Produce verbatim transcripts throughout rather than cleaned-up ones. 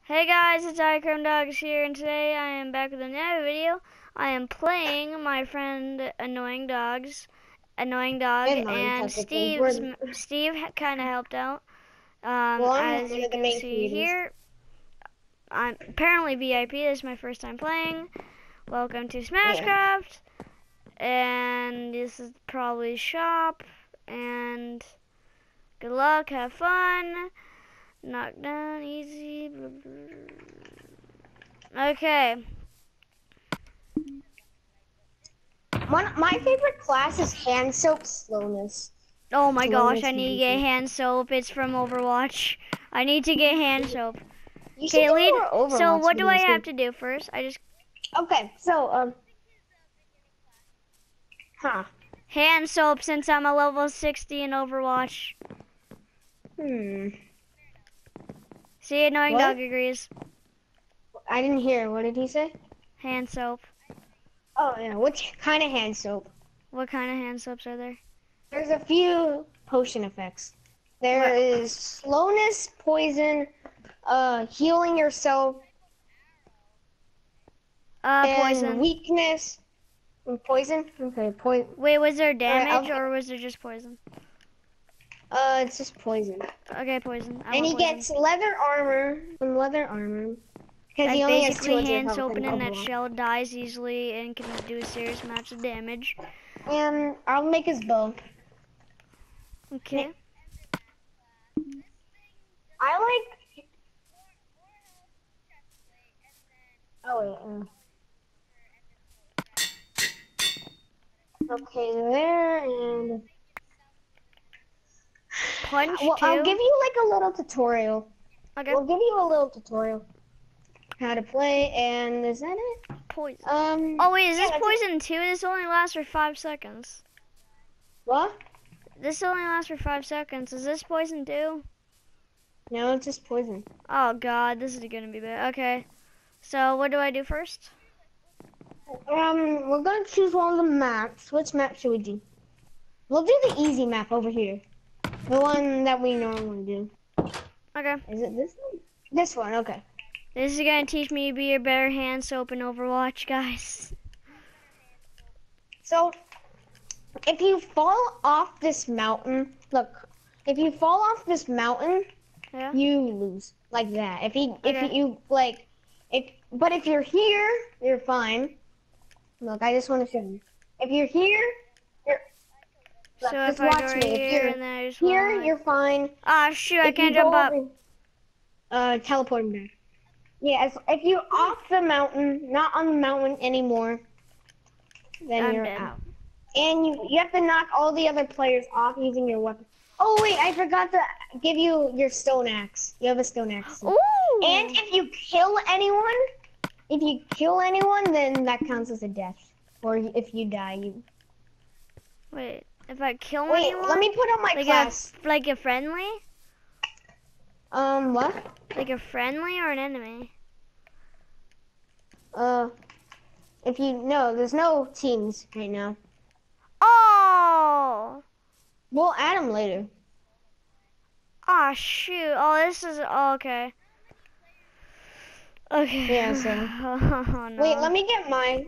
Hey guys, it's iChrome Dogs here, and today I am back with another video. I am playing my friend Annoying Dogs, Annoying Dog, And mine, and technically. Steve's. We're, Steve kind of helped out. Um, well, I'm as one you of the can main see creators. here, I'm apparently V I P. This is my first time playing. Welcome to Smashcraft, and this is probably shop. And good luck, have fun. Knock down easy. Okay. One, my favorite class is hand soap slowness. Oh my gosh, Slowness I need to get hand soap. It's from Overwatch. I need to get hand soap. You should Okay, do lead. more Overwatch So what do I videos, have too. to do first? I just Okay, so, um, huh. hand soap since I'm a level sixty in Overwatch. Hmm. See, Annoying What? Dog agrees. I didn't hear. What did he say? Hand soap. Oh, yeah. What kind of hand soap? What kind of hand soaps are there? There's a few potion effects. There What? is slowness, poison, uh, healing yourself, Uh, and poison. weakness. Poison? Okay, poison. Wait, was there damage I'll- or was there just poison? Uh, it's just poison. Okay, poison. I And want he poison. gets leather armor and leather armor. Because Like he only has two basically hundred hand health soap in in that Overwatch. shell dies easily and can do a serious amount of damage. And I'll make his bow. Okay. I like... Oh, wait. Uh... Okay, there, and... Punch Well, too. I'll give you like a little tutorial. Okay. We'll give you a little tutorial. How to play, and is that it? Poison. Um. Oh wait, is yeah, this poison too? This only lasts for five seconds. What? This only lasts for five seconds. Is this poison too? No, it's just poison. Oh god, this is gonna be bad. Okay. So what do I do first? Um, we're gonna choose one of the maps. Which map should we do? We'll do the easy map over here. The one that we normally do. Okay. Is it this one? This one, okay. This is gonna teach me to be a better hand soap in Overwatch, guys. So, if you fall off this mountain, look, if you fall off this mountain, Yeah. you lose. Like that. If you, if Okay. you, like, if, but if you're here, you're fine. Look, I just want to show you. If you're here, you're, look, So just if I watch go me. If here you're and then I just here, wanna, like... you're fine. Ah shoot, I If you can't jump go up. over- Uh, teleporting back. Yeah, if, if you're off the mountain, not on the mountain anymore, then I'm you're dead. out. And you you have to knock all the other players off using your weapon. Oh wait, I forgot to give you your stone axe. You have a stone axe. too. Ooh. And if you kill anyone, if you kill anyone, then that counts as a death. Or if you die, you. Wait, if I kill Wait, anyone? let me put on my like class. a like a friendly? Um, what? Like a friendly or an enemy? Uh, if you no, there's no teams right now. Oh! We'll add them later. Ah, shoot. Oh, this is... Oh, okay. Okay. Yeah, so... Oh, no. Wait, let me get mine.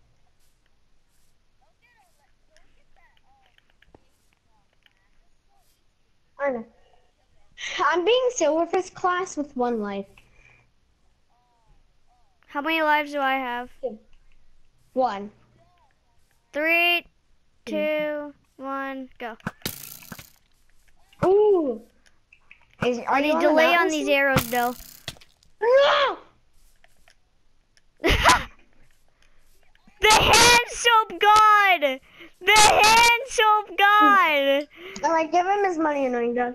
I know. I'm being silver first class with one life. How many lives do I have? One. Three, two, one, go. Ooh. Is, are I you need on the delay on mountain these still? arrows, though. No! The hand soap god! The hand soap god! Alright, give him his money, annoying dog.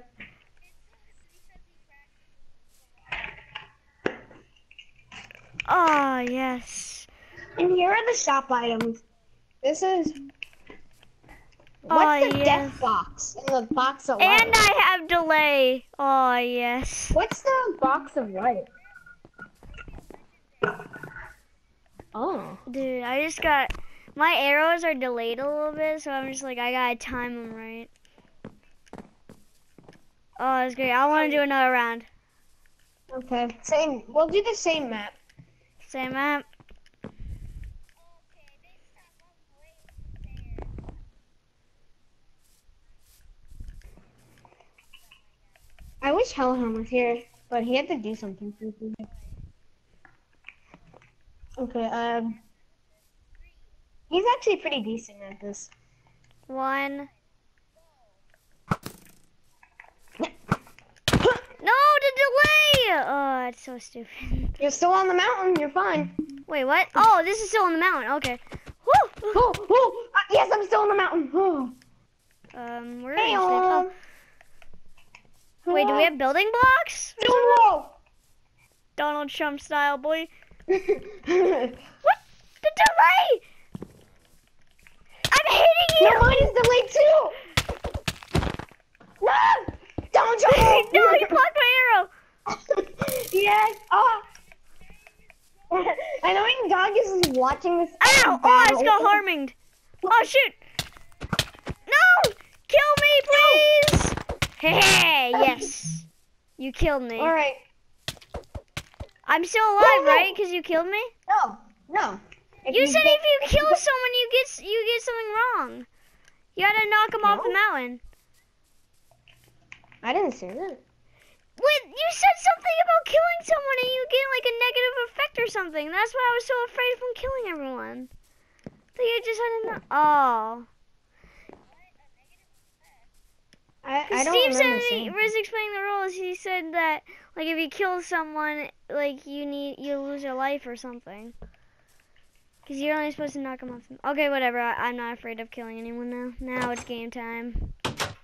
Oh, yes. And here are the shop items. This is... Oh, What's the yes. death box? In the box of light. And I have delay. Oh, yes. What's the box of light? Oh. Dude, I just got... My arrows are delayed a little bit, so I'm just like, I gotta time them right. Oh, that's great. I want to do another round. Okay, same. We'll do the same map. Same map. I wish Hellhound was here, but he had to do something. Okay, um, he's actually pretty decent at this. One. No, the delay! Oh, it's so stupid. You're still on the mountain. You're fine. Wait, what? Oh, this is still on the mountain. Okay. Woo! Oh, oh, uh, yes, I'm still on the mountain. Oh. Um, where Hey, is it? um, Oh. Wait, do we have building blocks? No! Donald Trump style, boy. No! What? The delay! I'm hitting you! No, mine is delayed too! No! Don't jump! No, you blocked my arrow! Yes! Oh! I know my dog is watching this. Ow! Oh, I just got harminged. Oh, shoot! No! Kill me, please! Hey, yes. You killed me. Alright. I'm still alive, No, no. right? Because you killed me? No, no. If You said get- if you kill someone, you get you get something wrong. You gotta knock them off the No. mountain. I didn't say that. Wait, you said something about killing someone and you get like a negative effect or something. That's why I was so afraid from killing everyone. So you just had to know. Oh. I, I don't Steve said remember he saying. was explaining the rules. He said that like if you kill someone, like you need you lose your life or something. Cause you're only supposed to knock them off. The... Okay, whatever. I, I'm not afraid of killing anyone now. Now it's game time.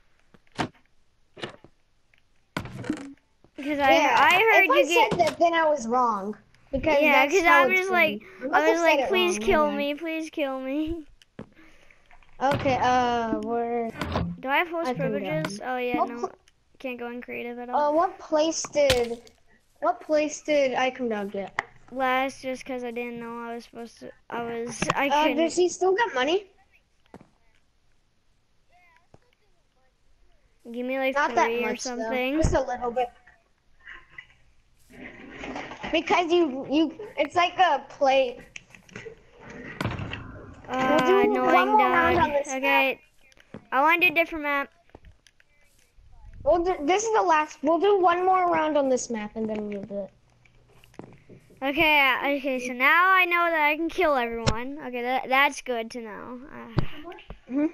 Because I Yeah, I heard if you I get said that, then I was wrong. Because yeah. that's Because how I'm it's just written. like must I have was said like, it please wrong, kill my bad. me, please kill me. Okay, uh, we're. Do I have host I can go. privileges? Oh yeah, What no, pl- can't go in creative at all. Uh, what place did, what place did I come down get? Last, just because I didn't know I was supposed to. I was I Uh, couldn't. does he still got money? Give me like Not that three or much, though. something. Just a little bit. Because you, you, it's like a play. Uh, do one annoying more round dog. on this Okay, I want to do a different map. We'll do, this is the last. We'll do one more round on this map, and then we'll do it. Okay, uh, okay. So now I know that I can kill everyone. Okay, that that's good to know. Uh, Mhm.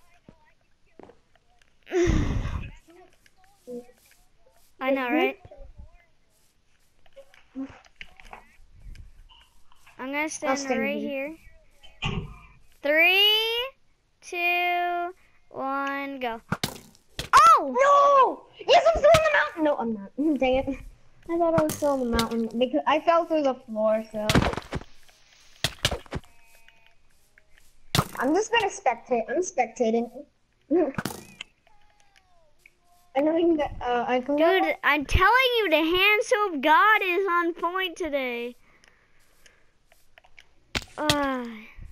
I know, right? I'm gonna stand stand right here. here. Three, two, one, go. Oh! No! Yes, I'm still on the mountain. No, I'm not. Dang it. I thought I was still on the mountain because I fell through the floor. So I'm just gonna spectate. I'm spectating. I know you got, uh, I can go. Dude, I'm telling you, the hand soap god is on point today. Uh,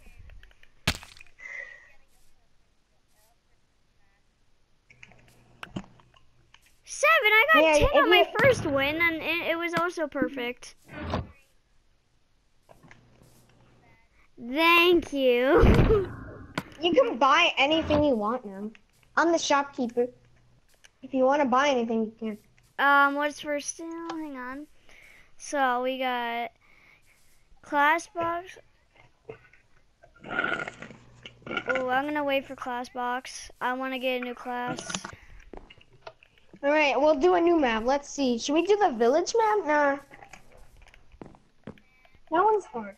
seven, I got Yeah, ten if on my you- first win, and it, it was also perfect. Thank you. You can buy anything you want now. I'm the shopkeeper. If you want to buy anything, you can. um, what's first? Oh, hang on. So we got class box. Oh, I'm gonna wait for class box. I want to get a new class. All right, we'll do a new map. Let's see. Should we do the village map? Nah. That one's hard.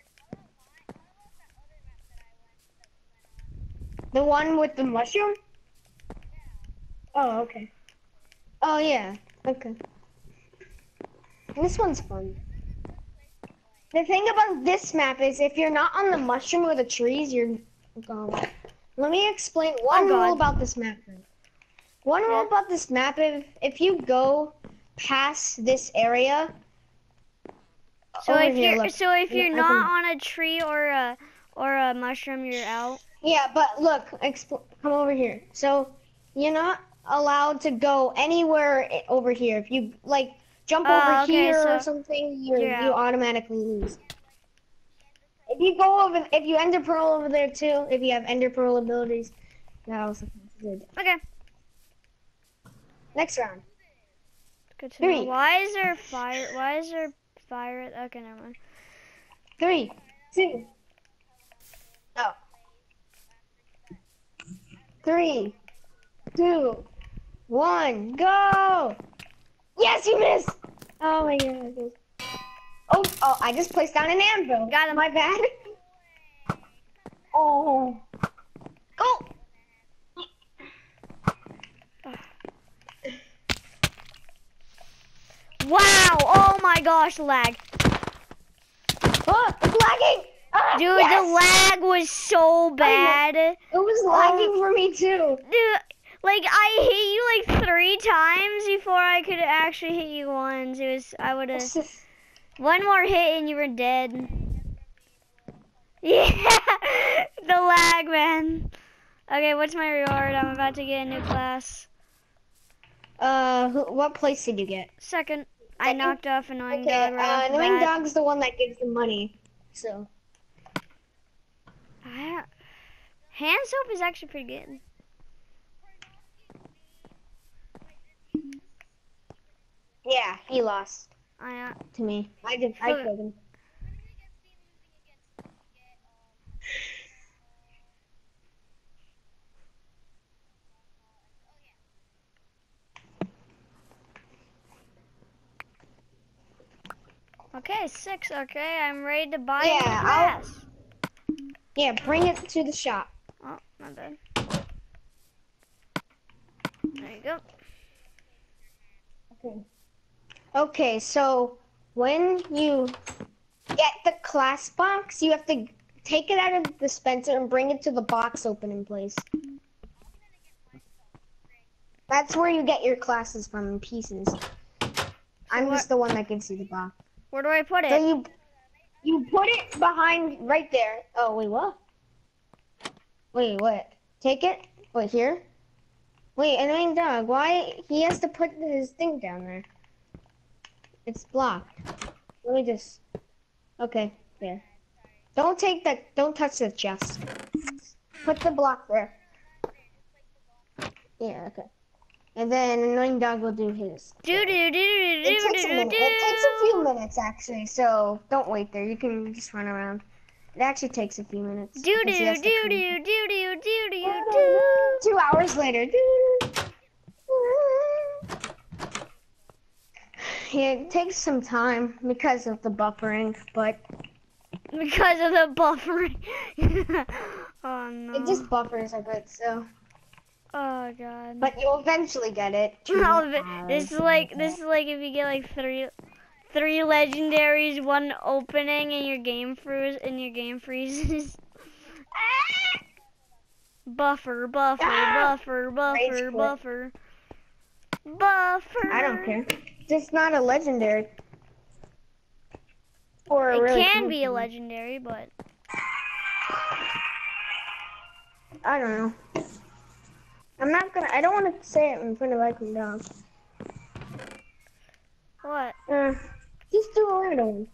The one with the mushroom? Oh, okay. Oh, yeah. Okay. This one's fun. The thing about this map is if you're not on the mushroom or the trees, you're gone. Let me explain one Oh, God. rule about this map. then. One rule Yeah. about this map is if you go past this area. So over if here, you're look. so if Look, you're I not can- on a tree or a or a mushroom, you're out. Yeah, but look, expl- come over here. So you're not allowed to go anywhere i- over here. If you like, jump over Oh, okay, here or so something, you you're you out. automatically lose. If you go over, if you ender pearl over there too, if you have ender pearl abilities, that also counts as it. Okay. Next round. Good to know. Three, Why is there fire? Why is there fire? Okay, never mind. three, two, oh, three, two, one, go! Yes, you missed! Oh my god. Oh, oh, I just placed down an anvil. Got him. My bad. Oh. Go! Wow! Oh my gosh, lag. Oh, it's lagging! Ah, Dude, yes! the lag was so bad. It was Oh. lagging for me too. Dude, like I hit you like three times before I could actually hit you once. It was I would have one more hit and you were dead. Yeah, the lag, man. Okay, what's my reward? I'm about to get a new class. Uh, who, what place did you get? Second, I Second? knocked off annoying Okay, dog right uh, off the annoying bat. dog's the one that gives the money. So. I, hand soap is actually pretty good. Yeah, he lost I uh, to me. I did. I so- killed him. Okay, six. Okay, I'm ready to buy Yeah, a new I'll- class. Yeah, bring it to the shop. Oh, my bad. There you go. Okay. Okay, so when you get the class box, you have to take it out of the dispenser and bring it to the box opening place. That's where you get your classes from in pieces. I'm what- just the one that gives you the box. Where do I put So it? you you put it behind right there. Oh wait, what? Wait, what? Take it? Wait, here? Wait, annoying dog, why he has to put his thing down there? It's blocked. Let me just okay, there. Don't take that don't touch the chest. Put the block there. Yeah, okay. And then annoying dog will do his. Do do do do It do takes a do minute. do. It takes a few minutes actually, so don't wait there. You can just run around. It actually takes a few minutes. Do do because he do has to do clean- do do do do do. Two hours later. Yeah, it takes some time because of the buffering, but Because of the buffering. Oh no. it just buffers a bit, so. Oh god. But you'll eventually get it. Two Oh, th- this is hours like later. this is like if you get like three three legendaries, one opening, and your game freezes and your game freezes. Buffer, buffer, Ah! buffer, Rage buffer, quit. buffer, buffer. I don't care. Just not a legendary. Or a It really can cool be a one. legendary, but I don't know. I'm not gonna. I don't want to say it in front of Icon Dog. what? Uh, just do a random one.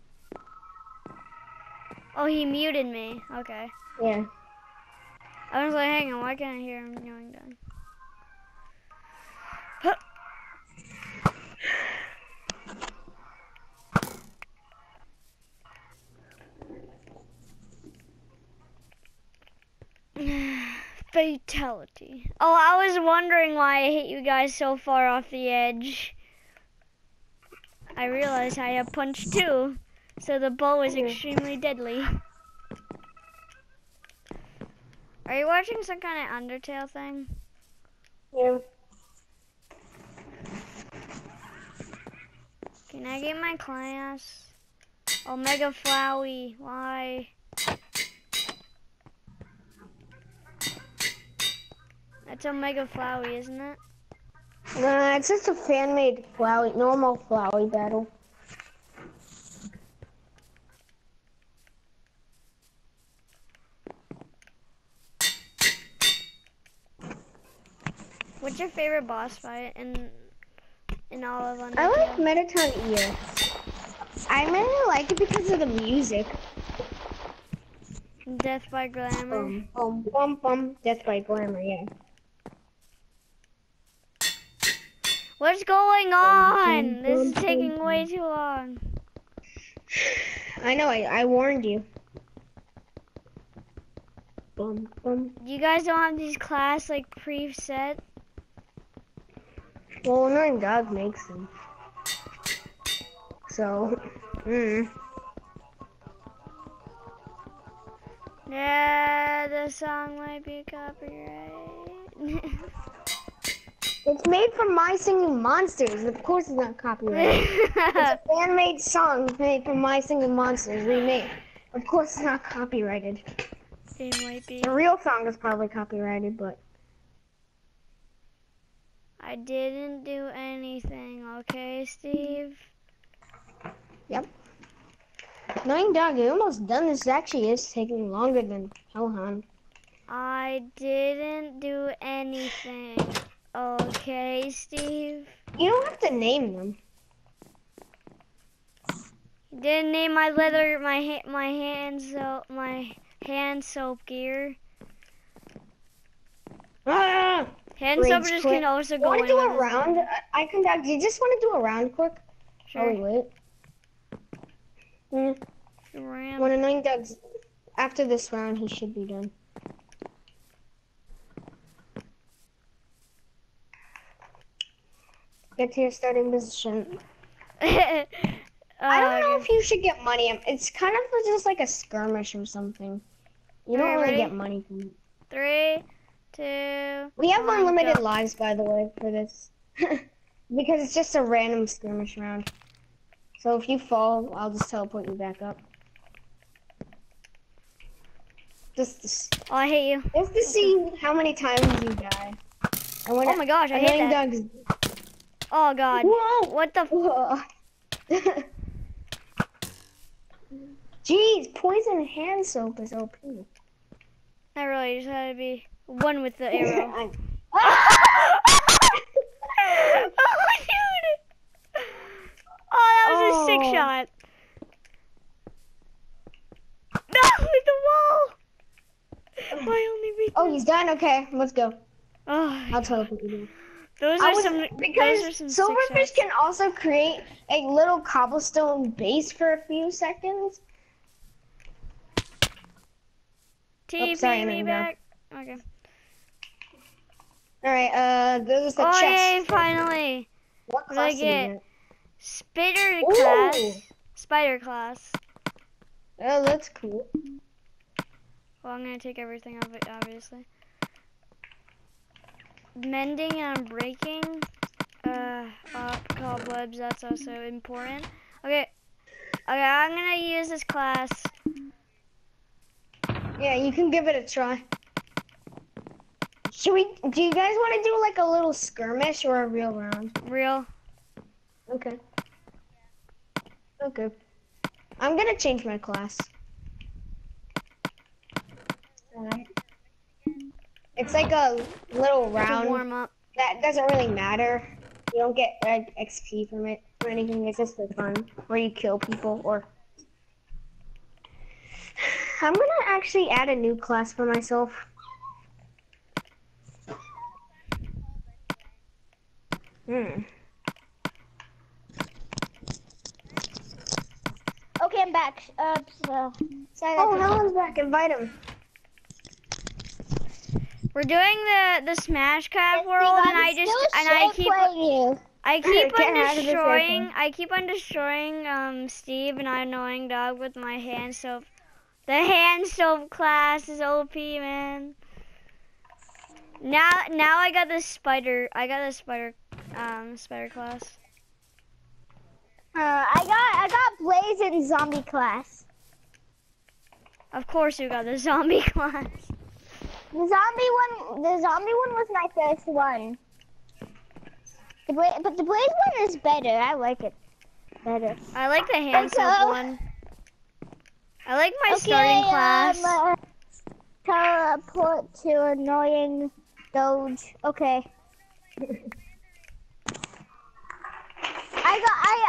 Oh, he muted me. Okay. Yeah. I was like, hang on, why can't I hear him going down? Huh. Fatality. Oh, I was wondering why I hit you guys so far off the edge. I realized I have punch too, so the bow is Yeah. extremely deadly. Are you watching some kind of Undertale thing? Yeah. Can I get my class? Omega Flowey, why? That's Omega Flowey, isn't it? Nah, it's just a fan-made flowy, normal flowy battle. What's your favorite boss fight in in all of I like Undertale. Metaton E X. I mainly like it because of the music. Death by Glamour. Bum, bum, bum, bum. Death by Glamour, yeah. What's going Bum, on? bum, This is bum, taking bum, way bum. too long. I know, I, I warned you. Bum, bum. You guys don't have these class like preset? Well, Annoying Dog makes them. So, mm. Yeah, the song might be copyright. It's made from My Singing Monsters. Of course it's not copyrighted. It's a fan-made song made from My Singing Monsters remade. Of course it's not copyrighted. It might be. The real song is probably copyrighted, but... I didn't do anything, okay, Steve? Yep. Annoying Dog, you're almost done. This actually is taking longer than Hellhound. I didn't do anything, okay, Steve? You don't have to name them. Didn't name my leather, my ha my hand soap, my hand soap gear. Ah! Hand Rage soap just quit. can also You go want in to do with a this round? one. I I can. Do you just want to do a round quick? Sure. Oh wait. Mm. Ram. When Annoying Dog's after this round, he should be done. Get to your starting position. uh, I don't know okay. if you should get money. It's kind of just like a skirmish or something. You don't Alright, really ready? get money from it. Three, two, We have one, unlimited go. lives, by the way, for this. Because it's just a random skirmish round. So if you fall, I'll just teleport you back up. Just to, s- Oh, I hate you. just to see how many times you die. And when Oh my gosh, I hate Annoying that. Dogs. Oh god. Whoa! What the? F Whoa. Jeez, poison hand soap is O P. I really just had to be one with the arrow. I- Oh, dude! Oh, that was a sick Oh. shot. No, with the wall. My only weakness. Oh, he's done. Okay, let's go. Oh, my I'll God. teleport you down. Those I are was, some. Those are because some sick silverfish shots. can also create a little cobblestone base for a few seconds. T P sorry, me Annoying Dog. back. Okay. All right. Uh, there's the Oh chest. yay! Finally. What What did I class did you get? get? Spider Ooh. class. Spider class. Oh, that's cool. Well, I'm gonna take everything of it, obviously. Mending and breaking. Uh, up cobwebs. That's also important. Okay. Okay, I'm gonna use this class. Yeah, you can give it a try. Should we? Do you guys want to do like a little skirmish or a real round? Real. Okay. Okay. I'm gonna change my class. Alright. It's like a little To round warm up. that doesn't really matter. You don't get like X P from it or anything. It's just for fun, where you kill people or. I'm gonna actually add a new class for myself. Hmm. Okay, I'm back. Uh, so, sorry. Oh, that's- Helen's back. Invite him. We're doing the the Smashcraft world, I'm and I just still and I shit keep playing you. I keep Get on out of this destroying. airplane. I keep on destroying um Steve and our annoying dog with my hand soap. The hand soap class is O P, man. Now now I got the spider. I got the spider um spider class. Uh, I got I got Blaze in zombie class. Of course you got the zombie class. The zombie one, the zombie one was my first one. The Bla- but the Blaze one is better. I like it better. I like the hand Okay. soap one. I like my starting class. Um, uh, teleport to annoying Doge. Okay.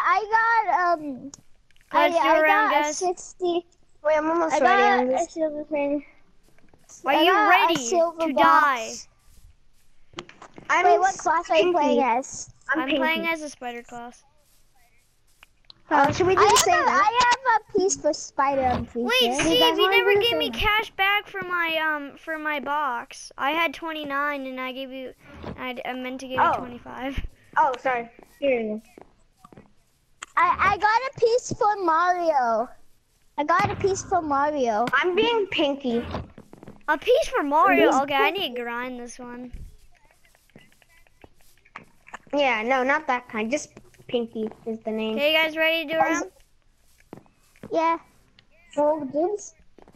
I got um. Let's I, do I a round, got a guys. sixty. Wait, I'm almost I ready. got I'm a just... silver thing. Are I you got a ready silver to box. I'm Wait, what class are you pinky. playing as? I'm, I'm pinky. playing as a spider class. Uh, should we do I the have same a, now? I have a piece for spider. I'm pretty Wait, sure. Do you guys Steve, you wanna never do the gave same me now? cash back for my um for my box. I had twenty-nine and I gave you. I, I meant to give you Oh. twenty-five. Oh, sorry. Here you go. I I got a piece for Mario. I got a piece for Mario. I'm being pinky. A piece for Mario. These Okay, I need to grind this one. Yeah, no, not that kind. Just pinky is the name. Okay, you guys ready to do a round? Yeah. Full dibs?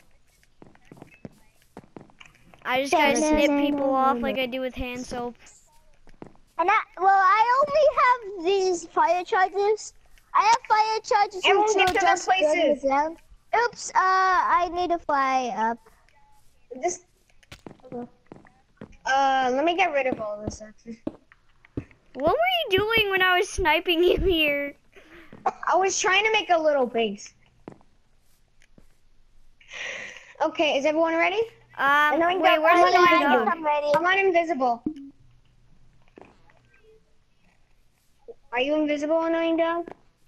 I just No, gotta no, snip no, people no, off no, like no. I do with hand soap. And I, well, I only have these fire charges. I have fire charges Everyone until get to their just burn the places. ground. Oops, uh, I need to fly up. Just. Uh, let me get rid of all this actually. What were you doing when I was sniping you here? I was trying to make a little base. Okay, is everyone ready? Um, Annoying wait, dog, where's I'm the annoying invisible. dog? I'm ready. I'm not invisible. Are you invisible, annoying dog?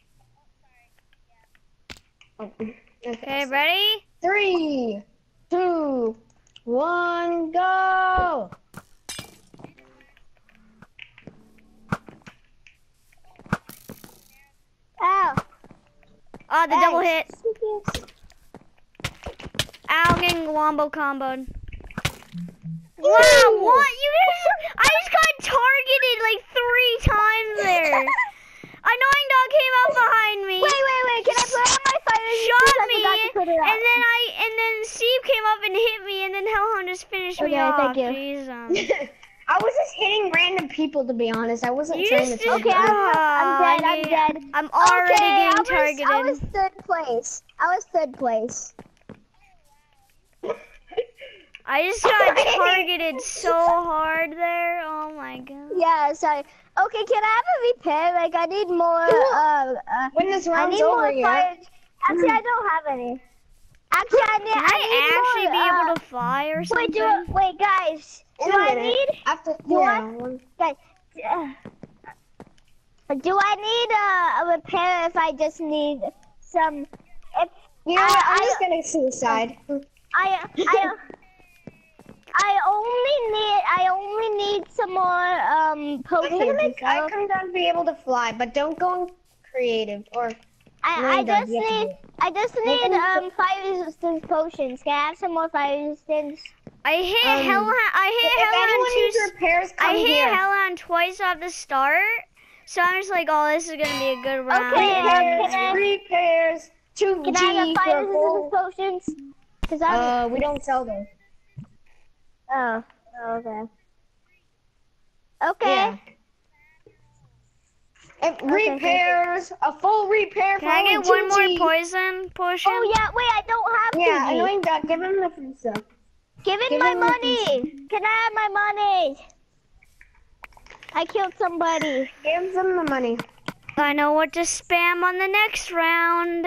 Oh, okay. Okay, ready? Three, two, one, go! Ow. Oh, the double hit. Nice. Ow, getting wombo comboed. Wow, what? You guys, I just got targeted like three times there. Annoying dog came up behind me. Wait, wait, wait. Can I put on my fire Shot resistance? I me, forgot to put it and on. then I, and then Steve came up and hit me, and then Hellhound just finished me Okay, off. thank you. Jeez, um, I was just hitting random people, to be honest. I wasn't you trying just to target Okay, I'm, you. I'm dead. I'm yeah, dead. I'm already okay, getting I was, targeted. I was third place. I was third place. I just got targeted so hard there. Oh my god. Yeah, sorry. Okay, can I have a repair? Like, I need more, uh, uh When this I round's need over, more yeah. fire. Actually, I don't have any. Actually, I need, Can I I need actually more, be uh, able to fly or wait, something? do, wait, guys. In Do a I minute. need, After, do yeah. I- one- guys, uh, do I need a, a repair if I just need some, if, You know what? I- I'm I- just gonna suicide. I, I, I only need, I only need some more, um, I'm potions. gonna make so icon down be able to fly, but don't go creative or. I, I Annoying dog, just you have to need, do it. I just Make need, them- um, fire resistance potions. Can I have some more fire resistance? I hit Um, Hellhound. I hit If Hellhound anyone needs two. repairs, come I hit here. Hellhound twice at the start, so I'm just like, oh, this is gonna be a good round. Okay, Repairs, can I- repairs, two Can I G have fire for resistance full. potions? Cause I'm, Uh, we don't sell those. oh, okay. Okay. Yeah. It repairs, a full repair Can for I only get two one more G. poison potion? Oh yeah, wait, I don't have Yeah, two G. annoying dog, give him the food stuff. Give in give my him the money. Can I have my money? I killed somebody. Give them the money. I know what to spam on the next round.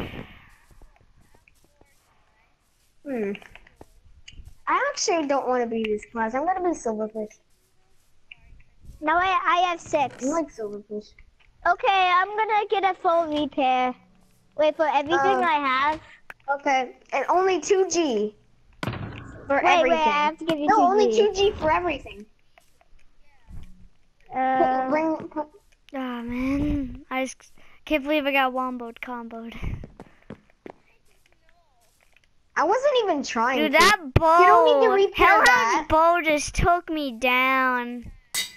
Hmm. I actually don't want to be this class. I'm gonna be silverfish. Now I, I have six. I like silverfish. Okay, I'm gonna get a full repair. Wait, for everything Um, I have? Okay, and only two G for Wait, everything. wait, I have to give you no, two only G. two G for everything. Uh, Bring, put, Oh man, I just can't believe I got womboed comboed. I wasn't even trying. Dude, to. that bow, You don't need to repair Hellhound's that. bow just took me down.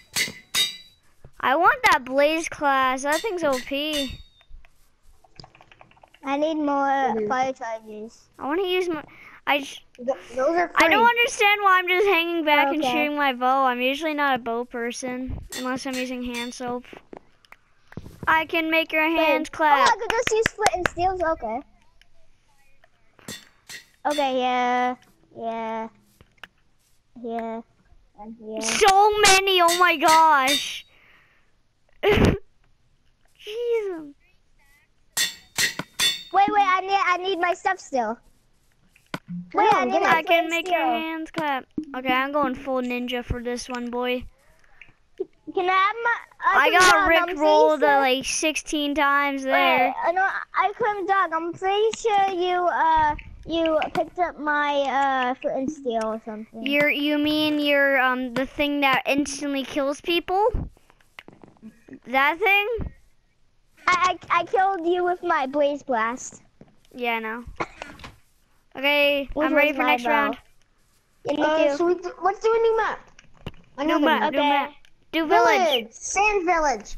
I want that blaze class. That thing's O P. I need more is. fire charges. I want to use my. I. j- Th- those are free. I don't understand why I'm just hanging back and Okay. shooting my bow. I'm usually not a bow person unless I'm using hand soap. I can make your hands Wait, clap. Oh, I could just use flint and steels. Okay. Okay, yeah, yeah, yeah, and yeah. So many. Oh my gosh. Jeez. I need my stuff still. Come Wait, on, I need get my it. I can flint make steel. your hands clap. Okay, I'm going full ninja for this one, boy. Can I have my? I can got dog, Rick I'm pretty rolled sure- like sixteen times there. Wait, I know. I couldn't dog. I'm pretty sure you uh you picked up my uh flint and steel or something. You're, you mean you're um the thing that instantly kills people? That thing? I, I I killed you with my blaze blast. Yeah, I know. Okay, Which I'm ready was for my next bow. round. Yeah, me Uh, too. so we do, let's do a new map. New Another map, new Okay. map. Do village. Sand village.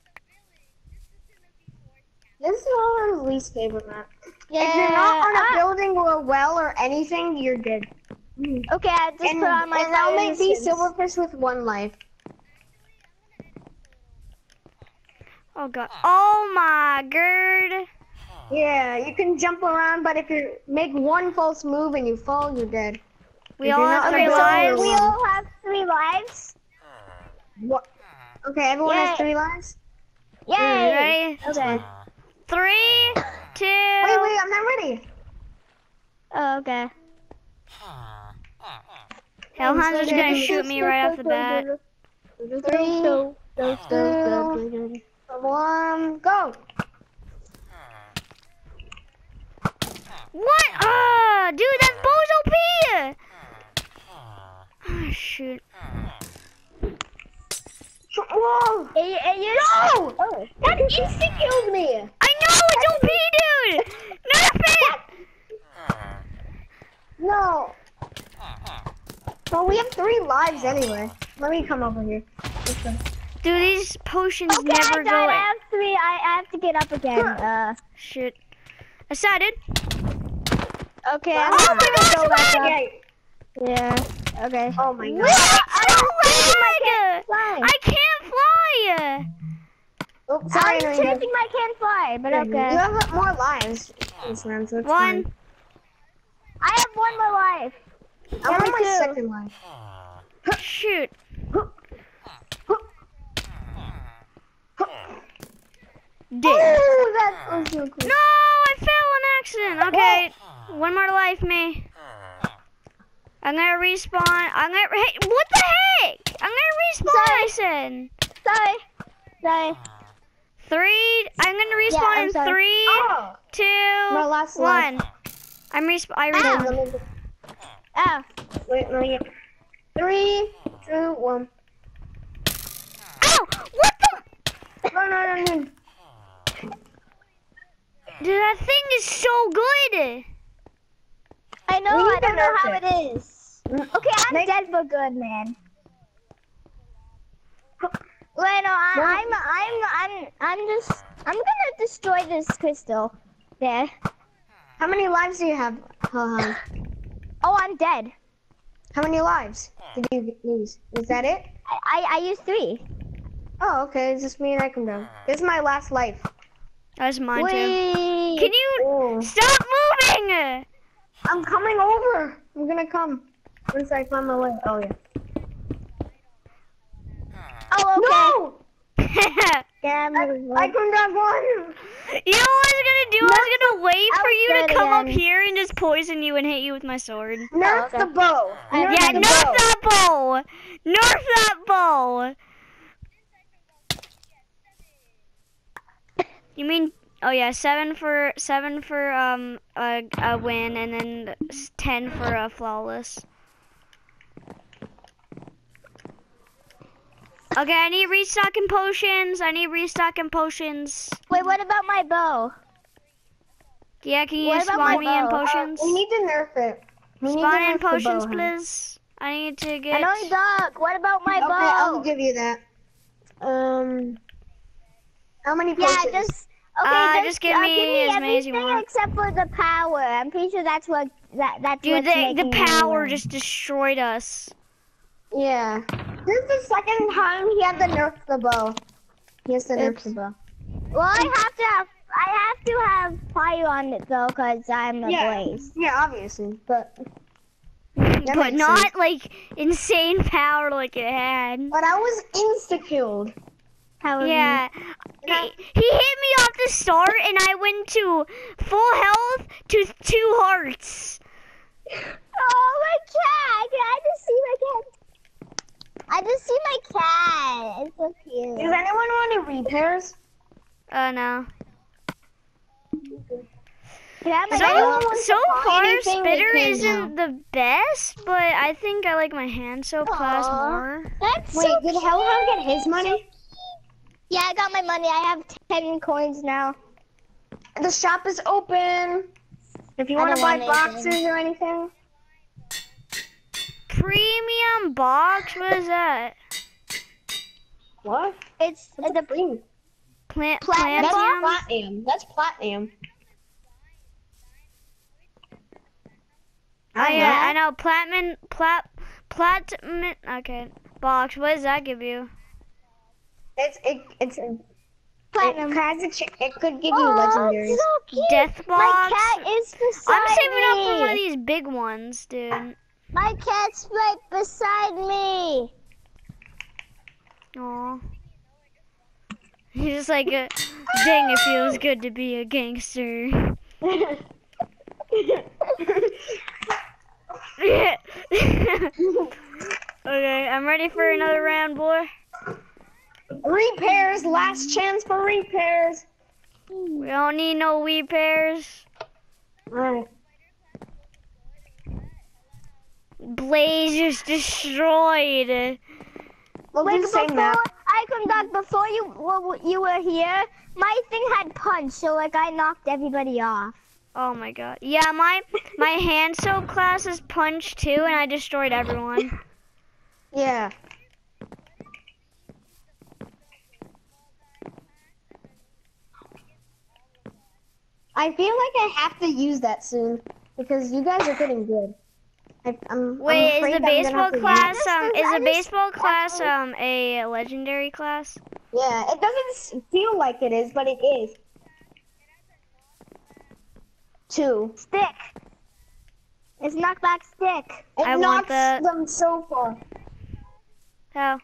This is our least favorite map. Yeah. If you're not on a ah, building or a well or anything, you're dead. okay, I just And, put on my and I'll fire make these resistance. silverfish with one life. Oh god. Oh my god. Yeah, you can jump around, but if you make one false move and you fall, you're dead. We If all you're have not three on a Okay, so building lives. or we one- all have three lives. What? Okay, everyone Yay. has three lives? Yay! Ready? Okay. Three, two. Wait, wait, I'm not ready. Oh, okay. Hellhound's just gonna shoot me right off the bat. Three, two, one, go. What? Ah, dude, that's Bozo P! Oh, shoot. Whoa! And, and you No! Oh. That instant killed me. I know, it's O P, dude! Nerf it! No. Well, we have three lives anyway. Let me come over here. This way. Dude, these potions Okay, never I go died. I in. have three. I, I have to get up again. Uh, Shit. Excited. okay. Wow. I'm Oh just my gonna gosh, go back lag! up. Yeah. Yeah. Okay. Oh my god. What? I don't lag! Fly. I can't fly! Oh, sorry, I'm Rita. changing my can fly, but You okay. have more lives this round, so it's One. fine. I have one more life. I'm on Me my too. second life. Shoot. Dead. Oh, that was so cool. No, I fell on accident. Okay, one more life, me. I'm gonna respawn. I'm gonna. Hey, what the heck? I'm gonna respawn. I said Sorry. Sorry. three. I'm gonna Yeah, respawn I'm in sorry. three, Oh, two, my last one. life. I'm resp. I Wait, respawn. let me- Oh. Wait, let me get. Three, two, one. Ow! What the? No, no, no, no. Dude, that thing is so good. I know. We I need to don't know nerf how it. it is. Okay, I'm Make- dead for good, man. Wait, no, I, No. I'm, I'm, I'm, I'm just, I'm gonna destroy this crystal. There. How many lives do you have? Uh, Oh, I'm dead. how many lives did you use? Is that it? I, I, I used three. Oh, okay. It's just me and I come down. This is my last life. That's mine too. Wait. Can you Oh. stop moving? I'm coming over. I'm gonna come once I find my way. Oh yeah. Oh, okay. No! Yeah, I'm I, moving. I come down one. You know what I was gonna do? I was gonna wait I for was you to dead come up again. here and just poison you and hit you with my sword. Nerf okay. the bow. Nerf Yeah, the nerf bow. that bow! Nerf that bow! You mean? Oh yeah, seven for seven for um a, a win, and then s- ten for a flawless. Okay, I need restocking potions. I need restocking potions. Wait, what about my bow? Yeah, can you What about my spawn me in bow? potions? We need to nerf it. We need Spawn to in nerf the potions, bow, huh? please. I need to get. Annoying dog. What about my Okay, bow? I'll give you that. Um, how many Yeah, potions? just okay. Uh, just, just give uh, me give me as many as you everything want. except for the power. I'm pretty sure that's what that that's Dude, what's the, making the me power win. just destroyed us. Yeah. This is the second time he had to nerf the bow. He has to nerf Oops. the bow. Well, I have to have I have to have fire on it though, cause I'm a Yeah. blaze. Yeah, obviously, but But makes not sense. like insane power like it had. but I was insta killed. Power Yeah. He, he hit me off the start, and I went to full health to two hearts. Oh, my cat! I just see my cat. I just see my cat. It's so cute. Does anyone want any repairs? Uh, no. Can I have my So, cat? so far, anything, they Spitter can isn't the best, but I think I like my hand soap class Aw. more. That's Wait, so did cute. Hellhound get his money? Yeah, I got my money. I have ten coins now. The shop is open. If you I want to don't buy want boxes anything. or anything. Premium box? What is that? What? It's That's the a free. Plant, Platinum That's Plantium? platinum. That's platinum. Oh yeah, I know. Platinum, plat, platinum. Okay, box. What does that give you? It's it it's a, platinum. It, has a ch- it could give you Oh, legendaries. it's so cute. Death box. My cat is beside I'm saving me. up for one of these big ones, dude. My cat's right beside me. Aw. He's just like, a, dang, it feels good to be a gangster. Okay, I'm ready for another round, boy. Repairs, last chance for repairs. We don't need no wee pairs. Alright. Blaze is destroyed. We'll Wait, do the same before map. I come back, before you well, you were here, my thing had punch, so like I knocked everybody off. Oh my god. Yeah, my my hand soap class is punch too, and I destroyed everyone. Yeah. I feel like I have to use that soon because you guys are getting good. I, I'm, Wait, I'm is afraid the I'm gonna baseball have to use class it. um I is just- the baseball class um a legendary class? Yeah, it doesn't s- feel like it is, but it is. Two. Stick. It's knockback stick. It I want knocks the- them so far. How?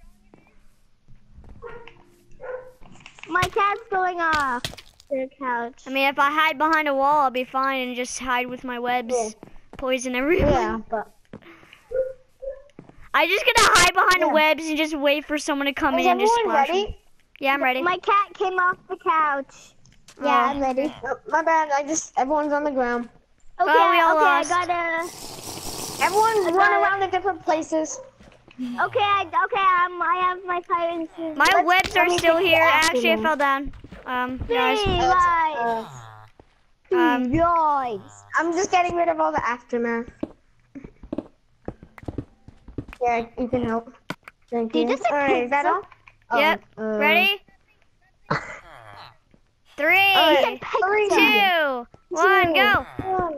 My cat's going off the couch. I mean, if I hide behind a wall, I'll be fine and just hide with my webs, Yeah. poison everyone. Yeah, but I just gonna hide behind the Yeah. webs and just wait for someone to come is in and just everyone splash. 'em. ready? Yeah, I'm ready. My cat came off the couch. Yeah, Oh. I'm ready. Oh, my bad. I just everyone's on the ground. Okay, Oh, we all okay, lost. I gotta. Everyone I run got it. around to different places. Okay, I, okay, um, I have my pirates. My Let's- webs let are me still take the here. after Actually, I one. fell down. Um, Three guys. lives. Uh, Um, Three lives. I'm just getting rid of all the aftermath. Yeah, you can help. Thank Dude, you. this is All right, is that all? Oh, Yep. uh, Ready? Three, All right. Three. two, one, go.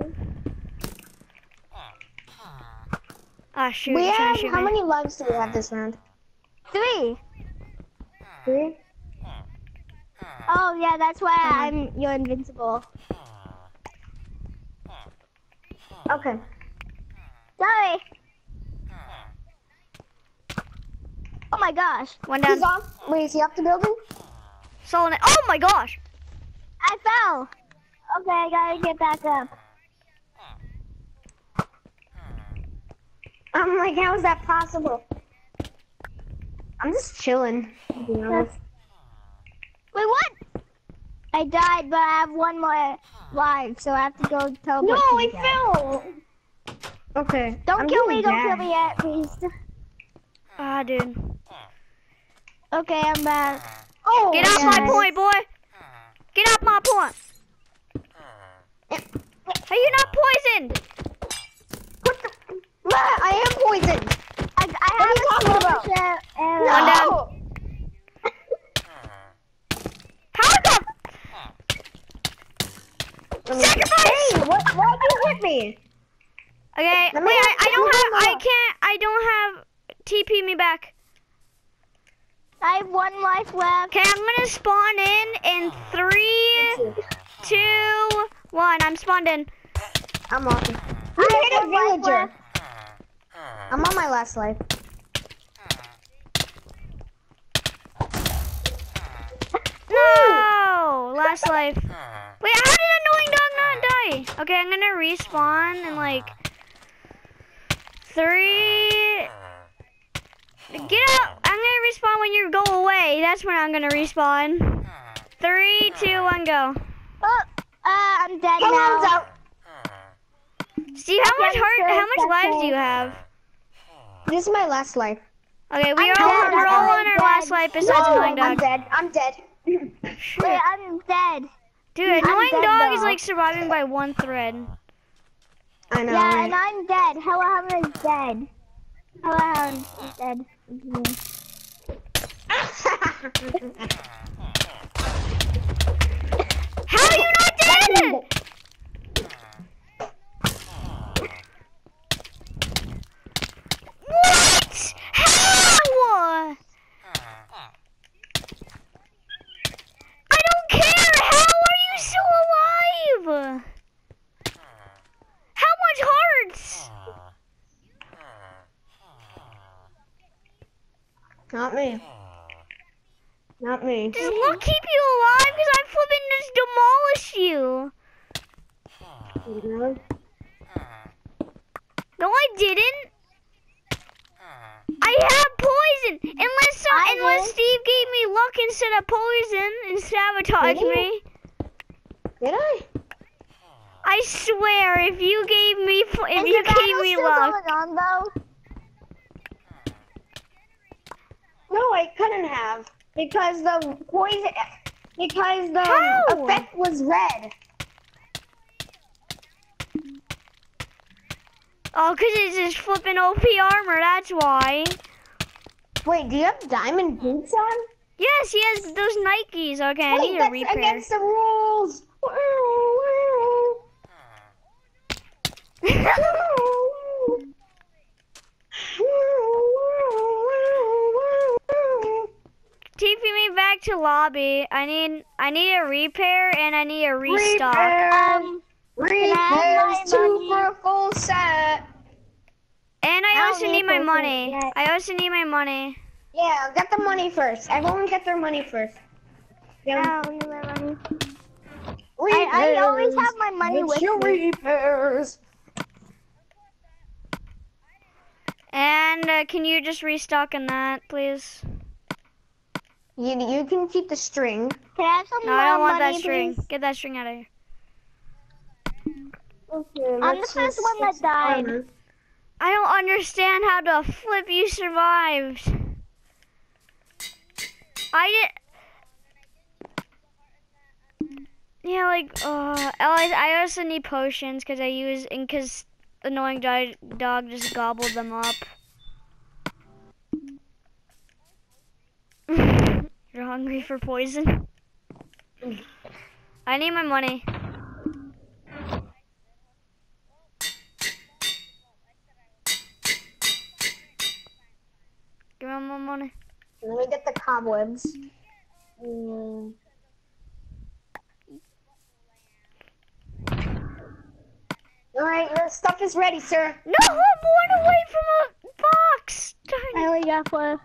Ah, shoot. We you're trying have, to shoot how me. many lives do we have this round? Three. Three? Oh yeah, that's why I'm. You're invincible. Okay. Sorry. Oh my gosh, One He's down. off. Wait, is he off the building? Solid it. Oh my gosh. I fell. Okay, I gotta get back up. I'm like, how is that possible? I'm just chilling, to be honest. Wait, what? I died, but I have one more life, so I have to go teleport. No, to I you guys. fell! Okay. Don't I'm kill doing me! Don't bad. kill me yet, please. Ah, dude. Okay, I'm back. Oh, Get off yes. my point, boy. Get off my point. Are you not poisoned? What the? Ah, I am poisoned! I, I What are you have talking a about? smaller arrow. One down. No! How the sacrifice? Hey, what, why'd you hit me? Okay, Let wait, me I, I let don't me have, I know. can't, I don't have, T P me back. I have one life left. Okay, I'm gonna spawn in in three, two, one. I'm spawned in. I'm off. Who I hit have a one life villager? left. I'm on my last life. last life. Wait, how did annoying dog not die? Okay, I'm gonna respawn in like three. Get out! I'm gonna respawn when you go away. That's when I'm gonna respawn. Three, two, one, go. Oh, uh, I'm dead Hello, now. out. Steve, how much I'm heart? sure How much that's lives all. do you have? This is my last life. Okay, we I'm are dead, we're all I'm on our dead. last life besides No, annoying I'm dog. dead. I'm dead. Wait, I'm dead. Dude, annoying dead dog is though. like surviving by one thread. I know. Yeah, right? and I'm dead. Hella is dead. Hella is dead. How are you not dead? What? How? I don't care. How are you still alive? How much hearts? Not me. Not me. Does luck keep you alive? Because I flipping just demolished you. Really? No, I didn't. I have poison. Unless so, I unless did. Steve gave me luck instead of poison and sabotaged Did he? me. Did I? I swear, if you gave me if Is you the battle gave me still luck, going on though? No, I couldn't have because the poison, because the How? effect was red. oh, cause it's just flipping O P armor. That's why. Wait, do you have diamond boots on? Yes, he has those Nikes. Okay, I Wait, need a that's repair. against the rules. T P me back to lobby. I need I need a repair and I need a restock. Repairs, Um, repairs my two money? for a full set. And I I also don't need need my potion money. yet. I also need my money. Yeah, get the money first. Everyone get their money first. Yeah. I don't need my money. I, I always have my money with your me. repairs. And uh, can you just restock on that, please? You, you can keep the string. Can I have some No, more I don't want money, that string. please? Get that string out of here. Okay, I'm the let's first just one that fix the died. armor. I don't understand how to flip you survived. I did. Yeah, like, uh, I I also need potions because I use, and because annoying dog, dog just gobbled them up. You're hungry for poison? I need my money. Give me my money. Let me get the cobwebs. Mm. All right, your stuff is ready, sir. No, I'm one away from a box. Darn I it. only got four.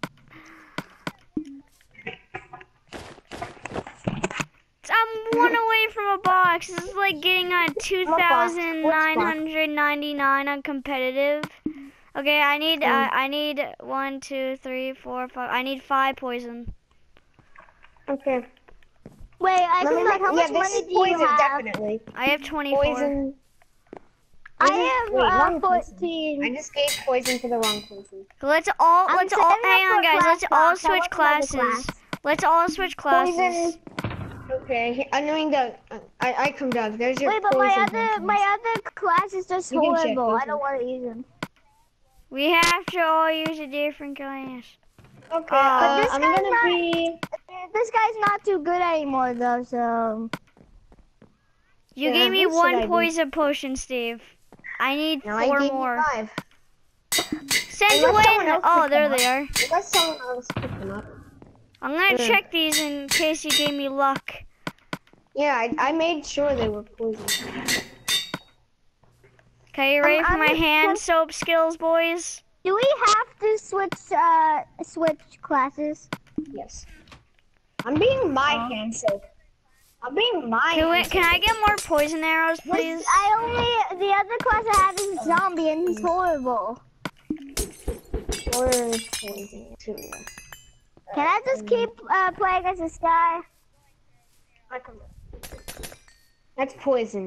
I'm one away from a box. This is like getting on two thousand nine hundred ninety-nine on competitive. Okay, I need uh, I need one, two, three, four, five. I need five poison. Okay. Wait, I Let me forgot. make, How yeah, much this money is do you poison, have? definitely. I have twenty-four. Poison. I have Wait, uh, wrong person. fourteen. I just gave poison to the wrong person. Let's all I'm let's all saving up hang on, for guys. class Let's all box. I switch want another classes. class. Let's all switch classes. Poison. Okay, I'm doing the. I I come down. There's your Wait, but poison. my other potions. my other class is just You can check, horrible. you I can- don't want to use them. We have to all use a different class. Okay, Uh, uh, this I'm guy's gonna not- be. This guy's not too good anymore though, so You Yeah, gave me who should I one be? poison potion, Steve. I need No, I four gave more. you five. Send Unless someone Win. else Oh, picked there them they are. Unless someone else picked them up. I'm gonna Mm. check these in case you gave me luck. Yeah, I, I made sure they were poison. Okay, you ready I'm- for I'm my just- hand soap skills, boys? do we have to switch uh switch classes? Yes. I'm being my Oh. hand soap. I'm being my Can, we, hand can I get more poison arrows, please? This, I only the other class I have is zombie and he's horrible. Or poison too. Can I just keep uh, playing as this guy? That's poison.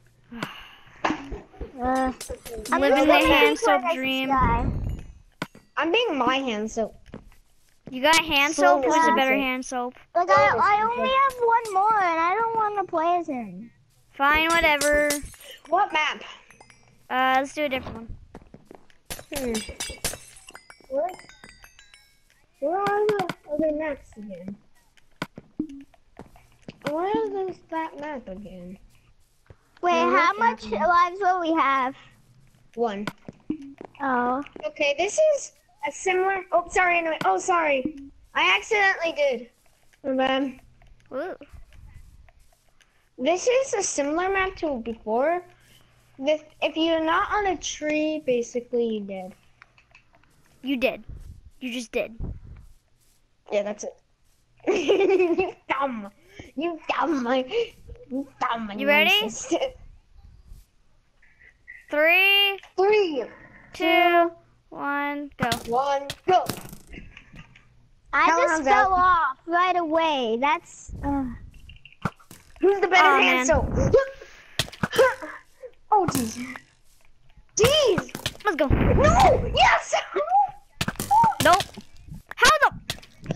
Uh, I'm Living just the gonna hand keep playing soap as this dream. guy. I'm being my hand soap. You got hand soap? Who's a Slow better down. hand soap? Like I, I only have one more, and I don't want to play as him. Fine, whatever. What map? Uh, let's do a different one. Hmm. Where? Where are the other maps again? Where are those that map again? Wait, No, how not much that one. lives will we have? One. Oh. Okay, this is a similar. Oh, sorry. Anyway. Oh, sorry. I accidentally did. My bad. Ooh. This is a similar map to before. This, if you're not on a tree, basically you did. You did. You just did. Yeah, that's it. You dumb. You dumb. You dumb. You ready? racist. Three, Three, two, one, go. one, go. I Hell, just hands fell out. off right away. That's. Uh, Who's the better Aw, hand man. soap? Oh, jeez. Jeez. Let's go. No. Yes. Nope. How the?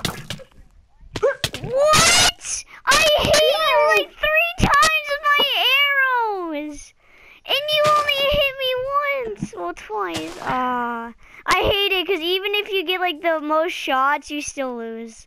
What? I hit you like three times with my arrows, and you only hit me once. Well, twice. Ah, I hate it because even if you get like the most shots, you still lose.